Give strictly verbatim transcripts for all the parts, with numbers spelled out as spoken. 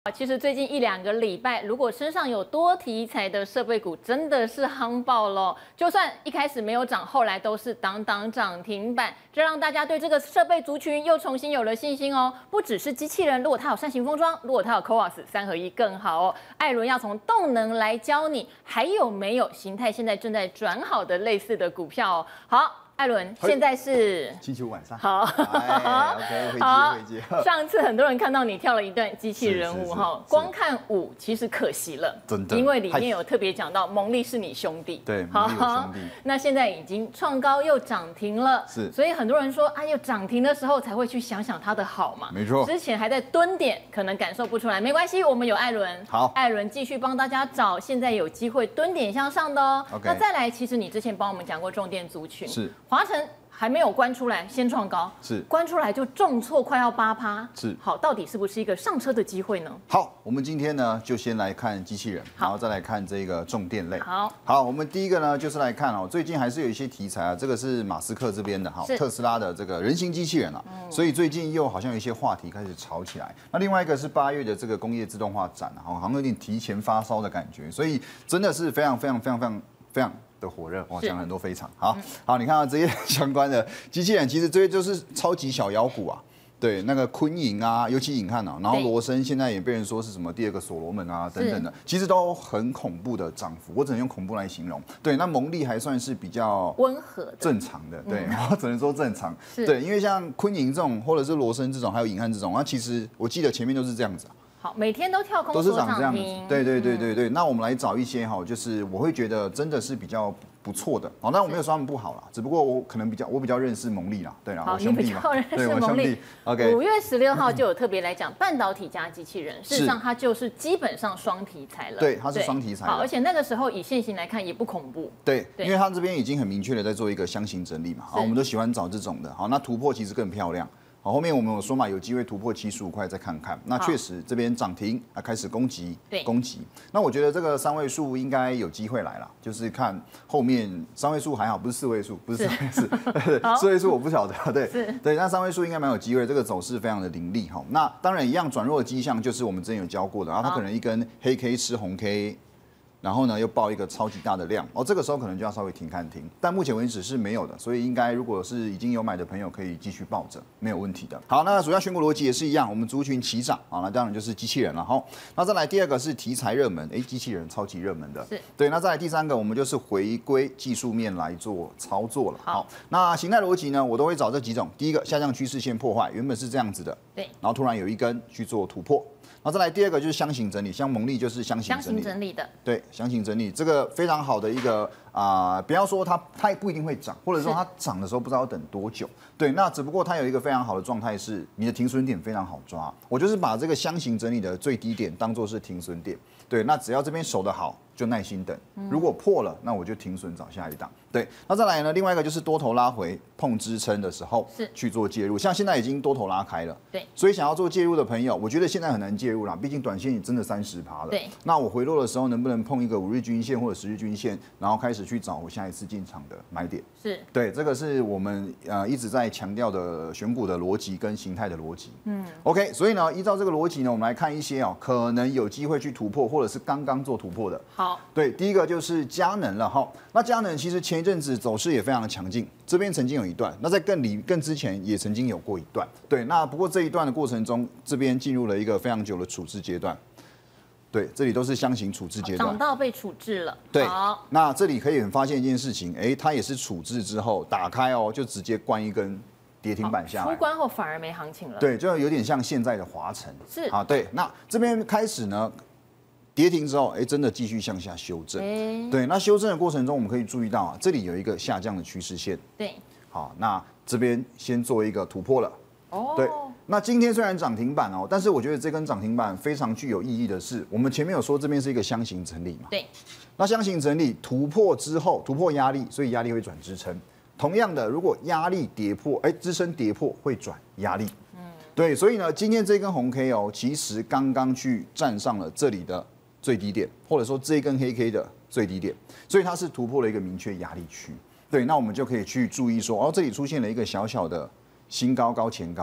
其实最近一两个礼拜，如果身上有多题材的设备股，真的是夯爆了。就算一开始没有涨，后来都是档档涨停板，这让大家对这个设备族群又重新有了信心哦。不只是机器人，如果它有扇形封装，如果它有 C O A S 三合一更好哦。艾伦要从动能来教你，还有没有形态现在正在转好的类似的股票哦？好。艾伦，现在是星期五晚上。 好， 哎 ，OK， 回接回接。 上次很多人看到你跳了一段机器人舞哈，光看舞其实可惜了， 真的， 因为里面有特别讲到蒙利是你兄弟， 对，蒙利有兄弟。 那现在已经创高又涨停了， 是， 所以很多人说，哎呦，涨停的时候才会去想想它的好嘛， 没错。 之前还在蹲点，可能感受不出来，没关系，我们有艾伦， 好， 艾伦继续帮大家找现在有机会蹲点向上的哦。 OK， 那再来，其实你之前帮我们讲过重电族群， 是华晨。还没有关出来，先创高， 是关出来就重挫，快要八趴， 是好，到底是不是一个上车的机会呢？ 好，我们今天呢就先来看机器人，然后再来看这个重电类。 好， 好，我们第一个呢就是来看哦，最近还是有一些题材啊，这个是马斯克这边的哈，特斯拉的这个人形机器人啊，嗯、所以最近又好像有一些话题开始炒起来。那另外一个是八月的这个工业自动化展啊，好像有点提前发烧的感觉，所以真的是非常非常非常非常非常。的火热，哇，讲了很多非常好，嗯、好，你看到这些相关的机器人，其实这些就是超级小妖股啊，对，那个昆盈啊，尤其颖汉啊，然后罗森现在也被人说是什么第二个所罗门啊等等的，其实都很恐怖的涨幅，我只能用恐怖来形容。对，那蒙利还算是比较温和的、 正常的，对，嗯、我只能说正常。 对， 因为像昆盈这种，或者是罗森这种，还有颖汉这种，那其实我记得前面都是这样子啊。 好，每天都跳空， 都是长这样子。对对对对对。嗯、那我们来找一些哈，就是我会觉得真的是比较不错的。好，那我没有说他们不好啦，只不过我可能比较我比较认识蒙利啦，对啦，我兄弟嘛， 对，我兄弟。 OK。 五月十六号就有特别来讲半导体加机器人，事实上它就是基本上双题材了。 对，它是双题材。 好，而且那个时候以现行来看也不恐怖。 对，因为它这边已经很明确的在做一个箱型整理嘛，好，我们都喜欢找这种的。好，那突破其实更漂亮。好，后面我们有说嘛，有机会突破七十五块再看看。那确实这边涨停啊，开始攻击，攻击。那我觉得这个三位数应该有机会来了，就是看后面三位数还好，不是四位数，不是四位数，四位数我不晓得，对对。那三位数应该蛮有机会，这个走势非常的凌厉哈。那当然一样转弱的迹象，就是我们之前有教过的，然后它可能一根黑 K 吃红 K。然后呢，又爆一个超级大的量，哦，这个时候可能就要稍微停看停，但目前为止是没有的，所以应该如果是已经有买的朋友，可以继续抱着，没有问题的。好，那主要选股逻辑也是一样，我们族群齐涨啊，那当然就是机器人了哈。那再来第二个是题材热门，哎，机器人超级热门的，对。那再来第三个，我们就是回归技术面来做操作了。好，那形态逻辑呢，我都会找这几种，第一个下降趋势线破坏，原本是这样子的，对，然后突然有一根去做突破。然后再来第二个就是箱型整理，像蒙利就是箱型整理， 箱型整理的， 对，箱型整理这个非常好的一个啊、呃，不要说它它不一定会涨，或者说它涨的时候不知道要等多久，对，那只不过它有一个非常好的状态是你的停损点非常好抓，我就是把这个箱型整理的最低点当做是停损点，对，那只要这边守得好，就耐心等，如果破了，那我就停损找下一档，对，那再来呢，另外一个就是多头拉回碰支撑的时候是去做介入，像现在已经多头拉开了，对，所以想要做介入的朋友，我觉得现在很难介入啦，毕竟短线也真的三十趴了，对，那我回落的时候能不能碰一个五日均线或者十日均线，然后开始去找我下一次进场的买点，是对，这个是我们呃一直在强调的选股的逻辑跟形态的逻辑，嗯 ，OK， 所以呢，依照这个逻辑呢，我们来看一些哦，可能有机会去突破，或者是刚刚做突破的，好，对，第一个就是佳能了哈，那佳能其实前一阵子走势也非常的强劲，这边曾经有一段，那在更里更之前也曾经有过一段，对，那不过这一段的过程中，这边进入了一个非常久的处置阶段。对，这里都是箱型处置阶段， 涨到被处置了。 对，那这里可以很发现一件事情，哎，它也是处置之后打开哦，就直接灌一根跌停板下来， 出关后反而没行情了。 对，就有点像现在的华晨。 是啊，对，那这边开始呢，跌停之后，哎，真的继续向下修正。对，那修正的过程中，我们可以注意到啊，这里有一个下降的趋势线。对，好，那这边先做一个突破了。哦，对。那今天虽然涨停板哦，但是我觉得这根涨停板非常具有意义的是，我们前面有说这边是一个箱型整理嘛，对。那箱型整理突破之后，突破压力，所以压力会转支撑。同样的，如果压力跌破，哎，支撑跌破会转压力。嗯，对，所以呢，今天这根红 K 哦，其实刚刚去站上了这里的最低点，或者说这根黑 K 的最低点，所以它是突破了一个明确压力区。对，那我们就可以去注意说，哦，这里出现了一个小小的新高高前高。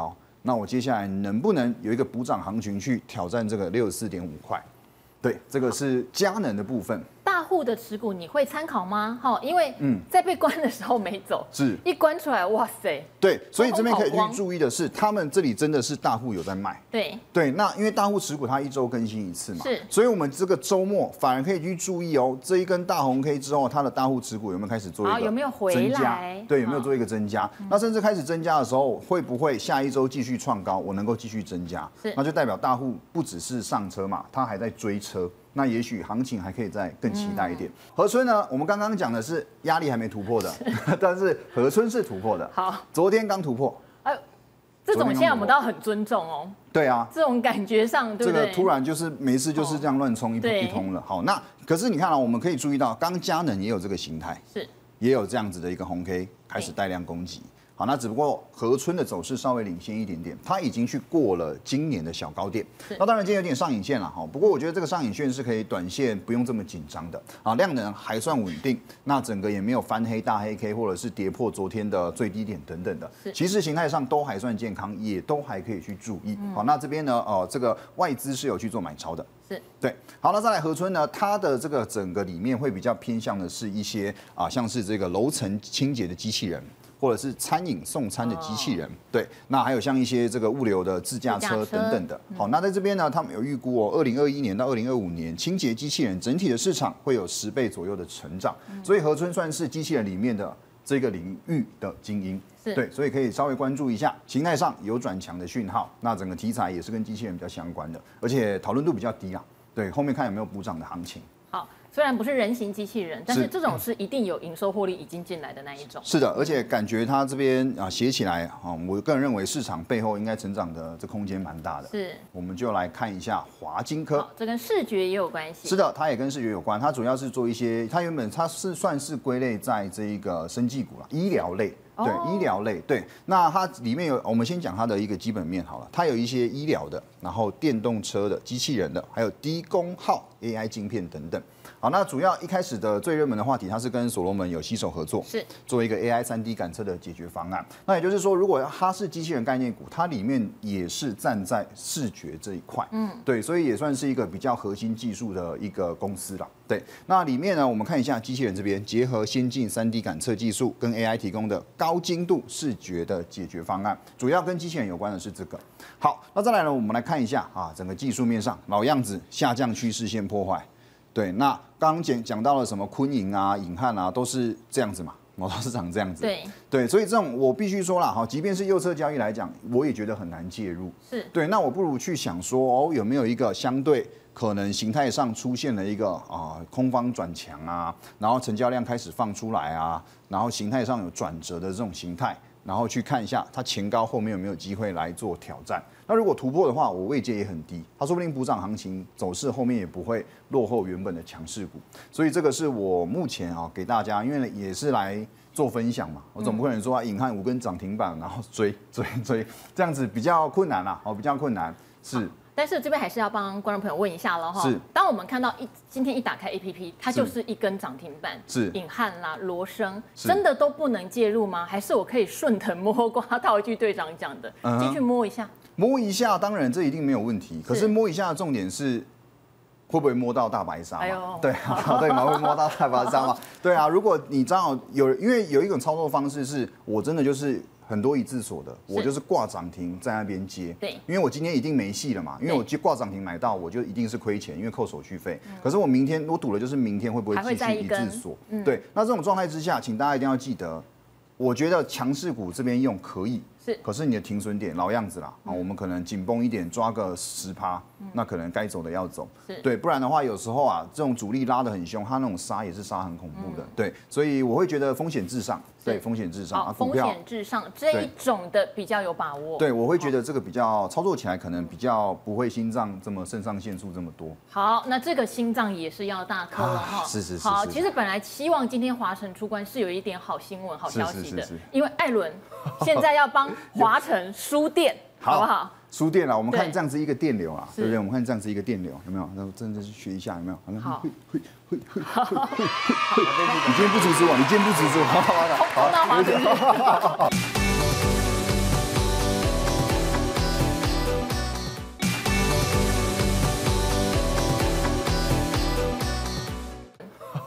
那我接下来能不能有一个补涨行情去挑战这个六十四点五块？对，这个是佳能的部分。 大户的持股你会参考吗？哈，因为在被关的时候没走， 是一关出来，哇塞！ 对，所以这边可以去注意的是，他们这里真的是大户有在卖。 对对，那因为大户持股它一周更新一次嘛， 是， 所以我们这个周末反而可以去注意哦，这一根大红 K 之后，它的大户持股有没有开始做一个有没有回增加？ 来？ 对，有没有做一个增加？那甚至开始增加的时候，会不会下一周继续创高？我能够继续增加，那就代表大户不只是上车嘛，他还在追车。那也许行情还可以再更期待一点。和春呢，我们刚刚讲的是压力还没突破的，但是和春是突破的。 好， 昨天刚突破。 哎，这种现在我们都很尊重哦。 对啊， 这种感觉上，对不对？ 这个突然就是没事就是这样乱冲一通一通了。好，那可是你看啊，我们可以注意到，刚佳能也有这个形态， 是也有这样子的一个红 K 开始带量攻击。好，那只不过和春的走势稍微领先一点点，它已经去过了今年的小高点。那当然今天有点上影线了哈，不过我觉得这个上影线是可以短线不用这么紧张的啊，量能还算稳定，那整个也没有翻黑大黑 K 或者是跌破昨天的最低点等等的，其实形态上都还算健康，也都还可以去注意。好，那这边呢，呃，这个外资是有去做买超的。 是对，好，那再来和春呢，它的这个整个里面会比较偏向的是一些啊，像是这个楼层清洁的机器人。或者是餐饮送餐的机器人，对，那还有像一些这个物流的自驾车等等的。好，那在这边呢，他们有预估哦，二零二一年到二零二五年，清洁机器人整体的市场会有十倍左右的成长，所以和春算是机器人里面的这个领域的精英，对，所以可以稍微关注一下，形态上有转强的讯号，那整个题材也是跟机器人比较相关的，而且讨论度比较低啦，对，后面看有没有补涨的行情。 好，虽然不是人形机器人，但是这种是一定有营收获利已经进来的那一种。 是的，而且感觉它这边啊写起来啊，我个人认为市场背后应该成长的这空间蛮大的。 是， 我们就来看一下华金科， 这跟视觉也有关系。 是的，它也跟视觉有关，它主要是做一些，它原本它是算是归类在这一个生技股啦，医疗类。对，医疗类，对，那它里面有，我们先讲它的一个基本面好了，它有一些医疗的，然后电动车的、机器人的，还有低功耗 A I 晶片等等。好，那主要一开始的最热门的话题，它是跟所罗门有携手合作， 是做一个 A I 三 D 感测的解决方案。那也就是说，如果它是机器人概念股，它里面也是站在视觉这一块，嗯，对，所以也算是一个比较核心技术的一个公司啦。对，那里面呢，我们看一下机器人这边结合先进 三 D 感测技术跟 A I 提供的高精度视觉的解决方案，主要跟机器人有关的是这个。好，那再来呢，我们来看一下啊，整个技术面上老样子，下降趋势线破坏。对，那刚刚讲讲到了什么昆银啊、隐汉啊，都是这样子嘛，毛刀市场这样子。 对对，所以这种我必须说啦，哈，即便是右侧交易来讲，我也觉得很难介入。 是对，那我不如去想说，哦，有没有一个相对可能形态上出现了一个啊、呃、空方转强啊，然后成交量开始放出来啊，然后形态上有转折的这种形态，然后去看一下它前高后面有没有机会来做挑战。那如果突破的话，我位阶也很低，它说不定补涨行情走势后面也不会落后原本的强势股，所以这个是我目前啊给大家，因为也是来做分享嘛，我总不可能说啊，隐汉五根涨停板，然后追追追，这样子比较困难啦，哦，比较困难是。 但是这边还是要帮观众朋友问一下了哈。 是。 当我们看到一今天一打开 A P P， 它就是一根涨停板。 是。 隐汉啦、罗生，真的都不能介入吗？还是我可以顺藤摸瓜，套一句队长讲的，进去摸一下？ 摸一下，当然这一定没有问题。可是摸一下的重点是，会不会摸到大白鲨嘛？哎呦，对对嘛，会摸到大白鲨嘛？对啊，如果你正好有，因为有一种操作方式是，我真的就是很多一字锁的，我就是挂涨停在那边接。 对， 因为我今天一定没戏了嘛，因为我接挂涨停买到，我就一定是亏钱，因为扣手续费。可是我明天我赌的就是明天会不会继续一字锁？对，那这种状态之下，请大家一定要记得，我觉得强势股这边用可以。可是你的停损点老样子啦，啊，我们可能紧绷一点，抓个十趴，那可能该走的要走，对，不然的话，有时候啊，这种主力拉得很凶，它那种杀也是杀很恐怖的，对，所以我会觉得风险至上，对，风险至上啊，风险至上这一种的比较有把握， 对，我会觉得这个比较操作起来可能比较不会心脏这么肾上腺素这么多。 好，那这个心脏也是要大颗了哈， 是是是。 好，其实本来希望今天华晨出关是有一点好新闻、好消息的，因为艾伦现在要帮华晨输电，好不好？ 输电了，我们看这样子一个电流啊，对不对？我们看这样子一个电流，有没有？那真的是学一下，有没有？ 好， 会会会会会会。你今天不阻止我，你今天不阻止我，好好的， 好，那华晨。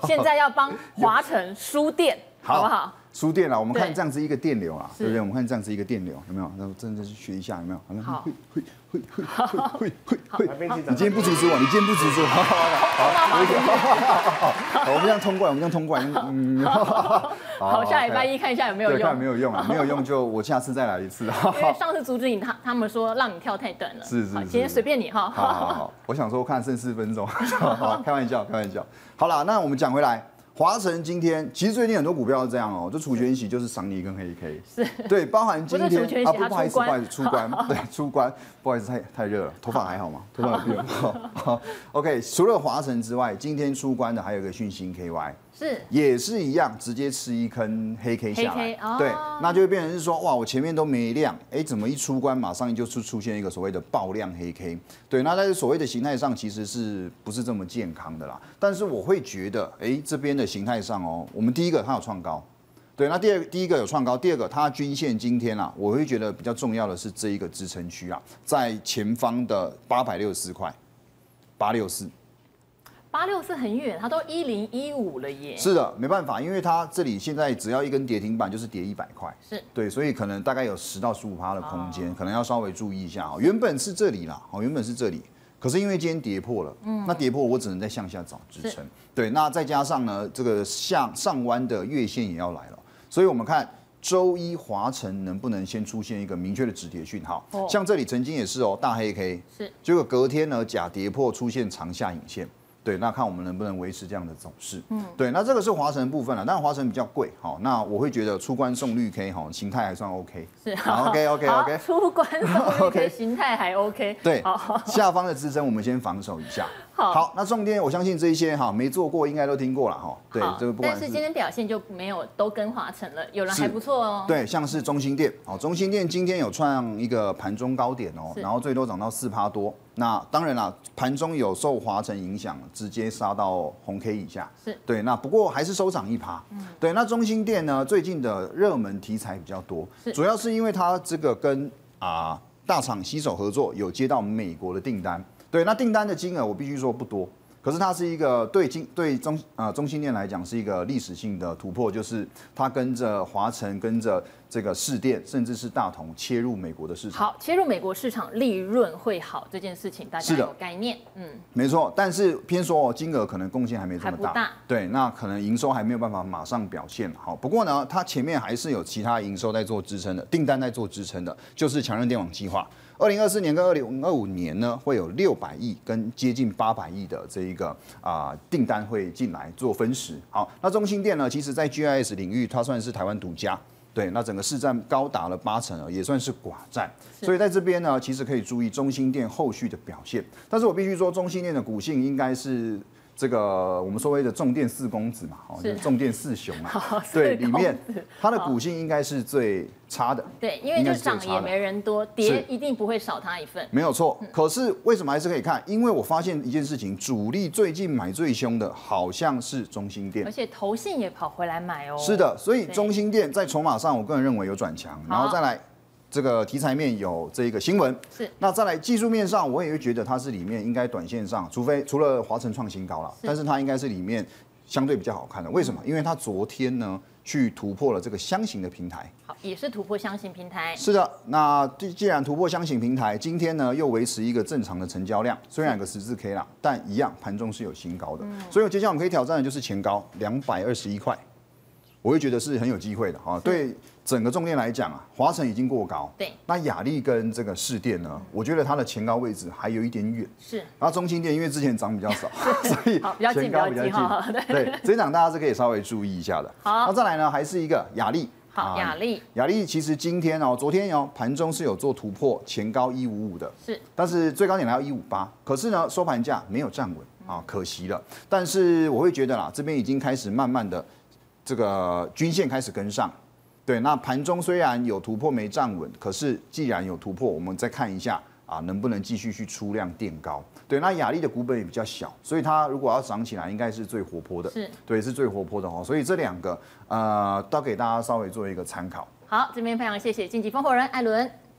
现在要帮华城输电，好不好？ 输电啊，我们看对这样子一个电流啊， 是对不对？我们看这样子一个电流，有没有？那真的是学一下，有没有？ 好会会会会会会会会。 你你今天不阻止我，你今天不阻止我，好好好，可以，好好好，我们这样通过来，我们这样通过来，嗯， 好，下礼拜一看一下有没有对，看用。 没有用啊，没有用就我下次再来一次。 因为上次阻止你，他他们说让你跳太短了。 是是是好今天随便你哈。 好好好，我想说看剩四分钟，好，开玩笑，开玩笑。好啦，那我们讲回来。华晨今天其实最近很多股票是这样哦，就除权息就是赏你跟黑 K， 是， 对，包含今天啊， 不不好意思，不好意思，出关，对，出关，不好意思，太太热了，头发还好吗？头发有变好 ，OK， 除了华晨之外，今天出关的还有一个讯星 K Y， 是， 也是一样，直接吃一根黑 K 下来， 黑 K， 哦、 对，那就会变成是说，哇，我前面都没量，哎，怎么一出关马上就出出现一个所谓的爆量黑 K， 对，那在所谓的形态上其实是不是这么健康的啦？但是我会觉得，哎，这边的形态上哦。我们第一个它有创高，对，那第二第一个有创高，第二个它均线今天啊，我会觉得比较重要的是这一个支撑区啊，在前方的八百六十四块，八六四， 八六四很远，它都一零一五了耶。 是的，没办法，因为它这里现在只要一根跌停板就是跌一百块， 是对， 所以可能大概有十到十五趴的空间，哦、可能要稍微注意一下哦。原本是这里啦，哦，原本是这里。可是因为今天跌破了，嗯，那跌破我只能在向下找支撑，对，那再加上呢，这个向上弯的月线也要来了，所以我们看周一华晨能不能先出现一个明确的止跌讯号，哦、像这里曾经也是哦，大黑 K， 是，结果隔天呢假跌破出现长下影线。对，那看我们能不能维持这样的走势。嗯，对，那这个是华晨的部分了，但是华晨比较贵，好，那我会觉得出关送绿 K 哈，形态还算 OK。是，好 ，OK OK OK。 出关送绿 K 形态还 OK。 对，下方的支撑我们先防守一下。好，那重点我相信这一些哈没做过应该都听过了哈。对，这个不管是。但是今天表现就没有都跟华晨了，有人还不错哦。 对，像是中兴电，哦，中兴电今天有创一个盘中高点哦，然后最多涨到四趴多。那当然啦，盘中有受华晨影响，直接杀到红 K 以下。是对，那不过还是收涨一趴。嗯，对，那中兴电呢，最近的热门题材比较多，主要是因为它这个跟啊大厂携手合作，有接到美国的订单。对，那订单的金额我必须说不多，可是它是一个对金对中啊、呃、中兴电来讲是一个历史性的突破，就是它跟着华晨、跟着这个士电，甚至是大同切入美国的市场。 好，切入美国市场利润会好这件事情，大家有概念。嗯， 没错，但是偏说哦，金额可能贡献还没这么大， 大对，那可能营收还没有办法马上表现好。不过呢，它前面还是有其他营收在做支撑的，订单在做支撑的，就是强韧电网计划。二零二四年跟二零二五年呢，会有六百亿跟接近八百亿的这一个啊、呃、订单会进来做分时。好，那中兴电呢，其实在 G I S 领域它算是台湾独家，对，那整个市占高达了八成，也算是寡占。所以在这边呢，其实可以注意中兴电后续的表现。但是我必须说，中兴电的股性应该是。这个我们所谓的重电四公子嘛，哦，就是重电四雄啊，对，里面它的股性应该是最差的， 对，因为就涨也没人多，跌一定不会少它一份， 没有错。可是为什么还是可以看？因为我发现一件事情，主力最近买最凶的好像是中兴电， 而且投信也跑回来买哦。 是的，所以中兴电在筹码上，我个人认为有转强，然后再来。这个题材面有这一个新闻，是那再来技术面上，我也会觉得它是里面应该短线上，除非除了华晨创新高了，但是它应该是里面相对比较好看的。为什么？因为它昨天呢去突破了这个箱型的平台， 好，也是突破箱型平台。 是的，那既然突破箱型平台，今天呢又维持一个正常的成交量，虽然有个十字 K 啦，但一样盘中是有新高的。嗯、所以接下来我们可以挑战的就是前高两百二十一块，我会觉得是很有机会的啊。对。整个重点来讲啊，华晨已经过高，对，那亚力跟这个士电呢，我觉得它的前高位置还有一点远，是。然后中兴电因为之前涨比较少，所以前高比较近，对，这一档大家是可以稍微注意一下的。好，那再来呢，还是一个亚力， 好，亚力， 亚力其实今天哦，昨天哦盘中是有做突破前高一五五的，是，但是最高点来到一五八，可是呢收盘价没有站稳啊，可惜了。但是我会觉得啦，这边已经开始慢慢的这个均线开始跟上。对，那盘中虽然有突破没站稳，可是既然有突破，我们再看一下啊，能不能继续去出量垫高？对，那亚力的股本也比较小，所以它如果要涨起来，应该是最活泼的。是，对，是最活泼的哦。所以这两个呃，都给大家稍微做一个参考。 好，这边非常谢谢晋级风火人艾伦。